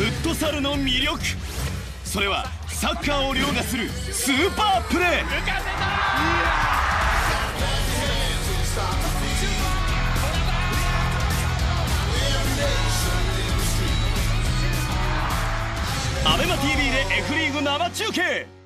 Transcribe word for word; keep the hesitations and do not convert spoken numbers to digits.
フットサルの魅力、それはサッカーを凌駕するスーパープレー。アベマ ティーブイ で F リーグ生中継。